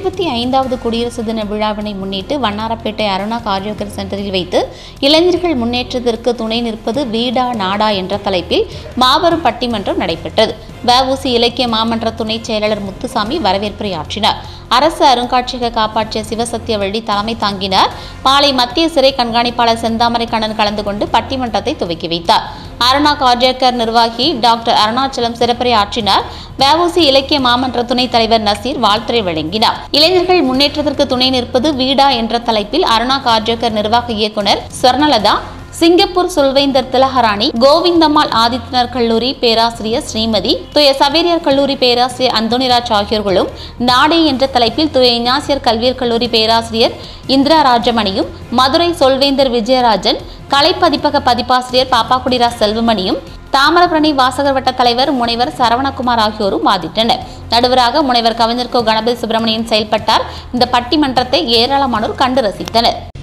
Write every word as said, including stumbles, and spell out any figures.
எழுபத்தி ஐந்தாவது குடியரசு தின விழாவினை முன்னிட்டு வண்ணாரப்பேட்டை அருணா கார்டியோகர் சென்டரில் வைத்து இளைஞர்கள் முன்னேற்றத்திற்கு துணை நிற்பது வீடா நாடா என்ற தலைப்பில் மாபெரும் பட்டிமன்றம் நடைபெற்றது. வஉசி இலக்கிய மாமன்ற துணைச் செயலாளர் முத்துசாமி வரவேற்புரையாற்றினார். அரசு அருங்காட்சியக காப்பாற்றிய சிவசத்தியவள்ளி தலைமை தாங்கினார். மாலை மத்திய சிறை கண்காணிப்பாளர் செந்தாமரை கண்ணன் கலந்து கொண்டு பட்டிமன்றத்தை துவக்கி வைத்தார். அருணா கார்டியோகர் நிர்வாகி டாக்டர் அருணாச்சலம் சிறப்புரை ஆற்றினார். வஉசி இலக்கிய மாமன்ற துணைத் தலைவர் நசீர் வாழ்த்துரை வழங்கினார். இளைஞர்கள் முன்னேற்றத்திற்கு துணை நிற்பது வீடா என்ற தலைப்பில் அருணா கார்டியோகர் நிர்வாக இயக்குநர் ஸ்வர்ணலதா, சிங்கப்பூர் சுல்வேந்தர் திலகராணி, கோவிந்தம்மாள் ஆதித்யநாத் கல்லூரி பேராசிரியர் ஸ்ரீமதி, தூய சவேரியார் கல்லூரி பேராசிரியர் அந்தோனிராஜ் ஆகியோர்களும், நாடே என்ற தலைப்பில் தூய இஞ்ஞாசியார் கல்வியற் கல்லூரி பேராசிரியர் இந்திரா ராஜமணியும், மதுரை சொல்வேந்தர் விஜயராஜன், கலைப்பதிப்பக பதிப்பாசிரியர் பாப்பாக்குடிரா செல்வமணியும், தாமிரபரணி வாசகர் வட்ட தலைவர் முனைவர் சரவணகுமார் ஆகியோரும் வாதிட்டனர். நடுவராக முனைவர் கவிஞர் கோ கணபதி சுப்பிரமணியன் செயல்பட்டார். இந்த பட்டிமன்றத்தை ஏராளமானோர் கண்டு ரசித்தனர்.